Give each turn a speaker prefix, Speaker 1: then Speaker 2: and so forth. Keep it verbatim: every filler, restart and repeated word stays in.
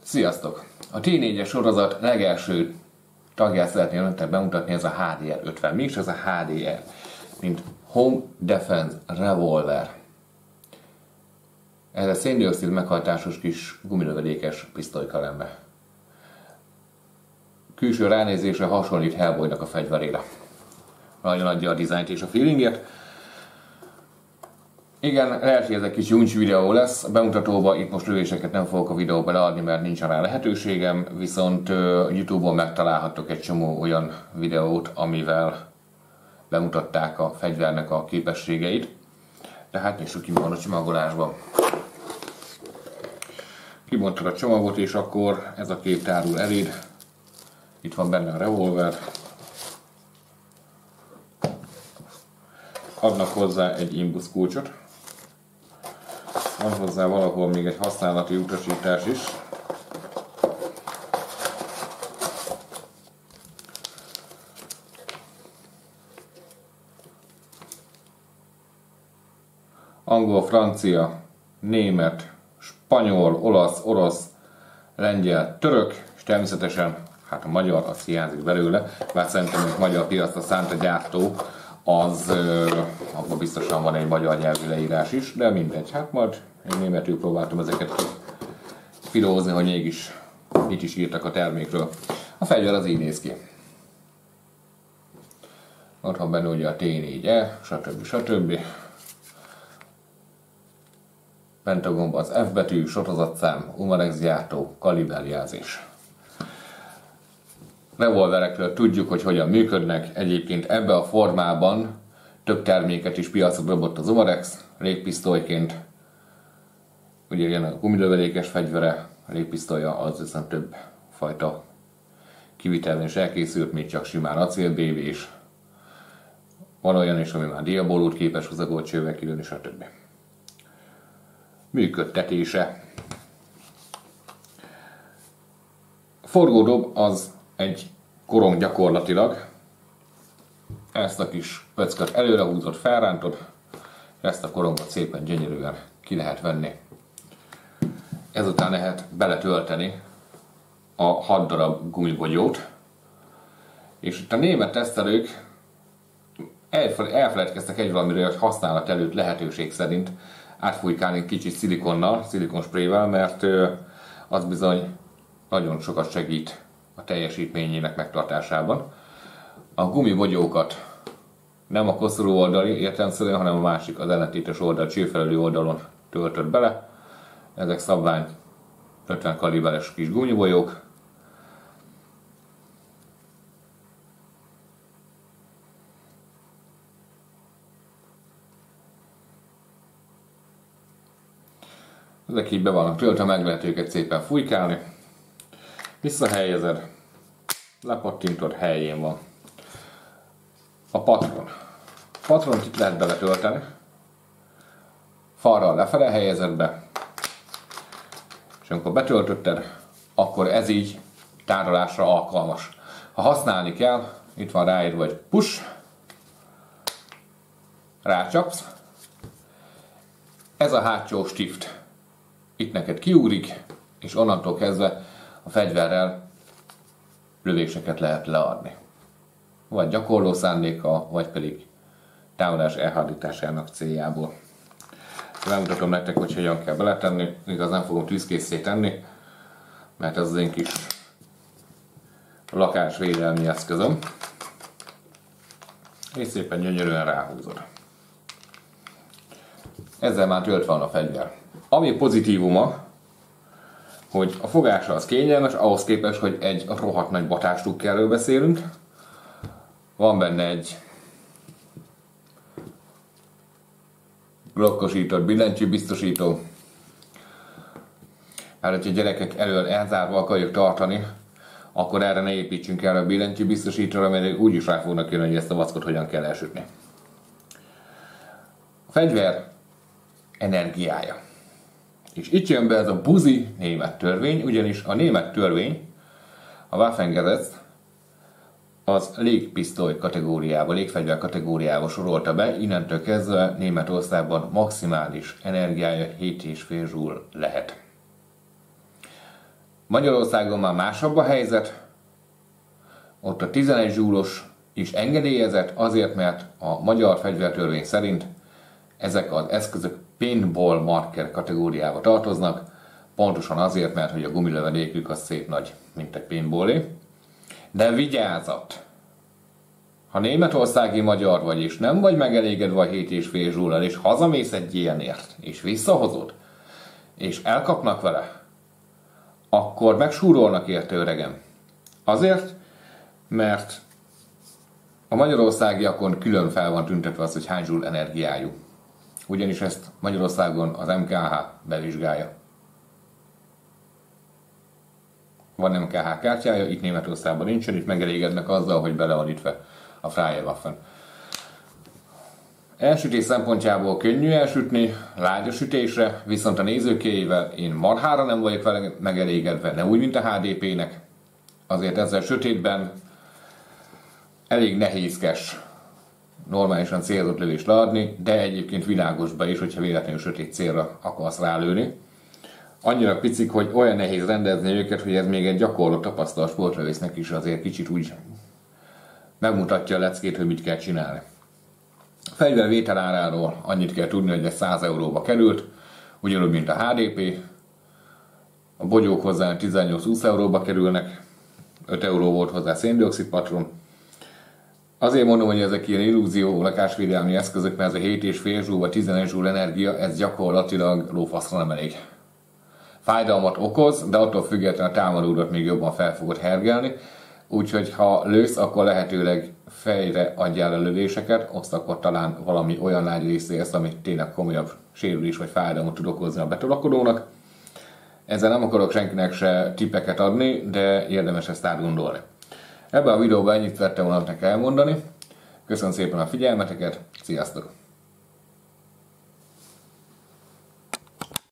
Speaker 1: Sziasztok! A té négyes sorozat legelső tagját szeretném önöknek bemutatni, ez a há dé er ötven. Mégis ez a há dé er, mint Home Defense Revolver. Ez egy széndioxid meghajtásos kis gumilövedékes pisztolykalembe. Külső ránézésre hasonlít Hellboynak a fegyverére. Nagyon adja a dizájnt és a feelinget. Igen, lehet, hogy ez egy kis juncs videó lesz. A bemutatóban itt most lövéseket nem fogok a videóba leadni, mert nincs rá lehetőségem, viszont uh, YouTube-on megtalálhatok egy csomó olyan videót, amivel bemutatták a fegyvernek a képességeit. Tehát nyissuk ki, mi van a csomagolásban. Kibontad a csomagot, és akkor ez a kép tárul eléd. Itt van benne a revolver. Adnak hozzá egy imbusz kulcsot. Van hozzá valahol még egy használati utasítás is. Angol, francia, német, spanyol, olasz, orosz, lengyel, török, és természetesen hát a magyar, az hiányzik belőle, bár szerintem, hogy magyar piacra szánt a gyártó, az abban biztosan van egy magyar nyelvű leírás is, de mindegy. Hát majd én németül próbáltam ezeket filózni, hogy mégis mit is írtak a termékről. A fegyver az így néz ki. Ott van benne ugye a té négy e, stb. stb. Pentagonban az F betű, sorozatszám, Umarex gyártó, kaliberjelzés. Revolverekről tudjuk, hogy hogyan működnek. Egyébként ebbe a formában több terméket is piacra dobott az Umarex, légpisztolyként. Ugye ilyen a gumilövedékes fegyvere, a légpisztolya az viszont több fajta kivitelben is elkészült, még csak simán acélbévés. Van olyan is, ami már diabolút képes húzagolt csővel kilőni, stb. Működtetése. A forgódob az egy korong gyakorlatilag. Ezt a kis pöcköt előre húzott, felrántod, ezt a korongot szépen gyönyörűen ki lehet venni. Ezután lehet beletölteni a hat darab gumibogyót. És itt a német tesztelők elfeledkeztek egy valamiről, hogy használat előtt lehetőség szerint átfújkálni kicsit szilikonnal, szilikonsprével, mert az bizony nagyon sokat segít a teljesítményének megtartásában. A gumibogyókat nem a koszorú oldali értelemszerűen, hanem a másik, az ellentétes oldal, csőfelelő oldalon töltött bele. Ezek szabvány ötven kaliberes kis gumibolyók. Ezek így be vannak töltve, meg lehet őket szépen fújkálni. Visszahelyezed, lepattintod, helyén van. A patron. A patront itt lehet beletölteni. Falral lefele helyezed be. És amikor betöltötted, akkor ez így tárolásra alkalmas. Ha használni kell, itt van ráírva, hogy push. Rácsapsz. Ez a hátsó stift. Itt neked kiugrik, és onnantól kezdve a fegyverrel lövéseket lehet leadni. Vagy gyakorló szándéka, vagy pedig támadás elhardításának céljából. Megmutatom nektek, hogy hogyan kell beletenni. Igaz, nem fogom tűzkészé tenni, mert ez az én kis lakásvédelmi eszközöm. És szépen gyönyörűen ráhúzod. Ezzel már töltve van a fegyver. Ami pozitívuma, hogy a fogása az kényelmes, ahhoz képest, hogy egy rohadt nagy batástukkerről beszélünk. Van benne egy blokkosított billentyűbiztosító. Hát, hogyha gyerekek elől elzárva akarjuk tartani, akkor erre ne építsünk el a billentyűbiztosítóra, mert úgyis rá fognak jönni, hogy ezt a vackot hogyan kell elsütni. A fegyver energiája. És itt jön be ez a buzi német törvény, ugyanis a német törvény, a Waffengesetz, az légpisztoly kategóriába, légfegyver kategóriába sorolta be, innentől kezdve Németországban maximális energiája hét egész öt joule lehet. Magyarországon már másabb a helyzet, ott a tizenegy zsúlos is engedélyezett, azért, mert a magyar fegyvertörvény szerint ezek az eszközök paintball marker kategóriába tartoznak, pontosan azért, mert hogy a gumilövedékük az szép nagy, mint egy paintballé. De vigyázat! Ha németországi magyar vagy, és nem vagy megelégedve a hét és fél zsúllal, és hazamész egy ilyenért, és visszahozod, és elkapnak vele, akkor megsúrolnak érte, öregem. Azért, mert a magyarországiakon külön fel van tüntetve az, hogy hány zsúl energiájú. Ugyanis ezt Magyarországon az em ká há bevizsgálja. Van em ká há kártyája, itt Németországban nincsen, itt megelégednek azzal, hogy bele van ütve a Freie Waffen. Elsütés szempontjából könnyű elsütni, lágy a sütésre, viszont a nézőkéjével én marhára nem vagyok vele megelégedve, ne úgy, mint a há dé pének. Azért ezzel sötétben elég nehézkes normálisan célzott lövést leadni, de egyébként világosba is, hogyha véletlenül sötét célra akarsz rálőni. Annyira picik, hogy olyan nehéz rendezni őket, hogy ez még egy gyakorló tapasztalat sportlövésznek is azért kicsit úgy megmutatja a leckét, hogy mit kell csinálni. A fegyver vételáráról annyit kell tudni, hogy ez száz euróba került, ugyanúgy, mint a há dé pé. A bogyók hozzá tizennyolc-húsz euróba kerülnek, öt euró volt hozzá széndioxid patron. Azért mondom, hogy ezek ilyen illúzió lakásvédelmi eszközök, mert ez a hét és fél zsúl vagy tizenegy zsúl energia, ez gyakorlatilag lófaszra nem elég. Fájdalmat okoz, de attól függetlenül a támadódat még jobban fel fogod hergelni, úgyhogy ha lősz, akkor lehetőleg fejre adjál a lövéseket, azt akkor talán valami olyan lágy részéhez, ami tényleg komolyabb sérülés vagy fájdalmat tud okozni a betolakodónak. Ezzel nem akarok senkinek se tippeket adni, de érdemes ezt átgondolni. Ebben a videóban ennyit vettem volna nektek elmondani. Köszönöm szépen a figyelmeteket, sziasztok!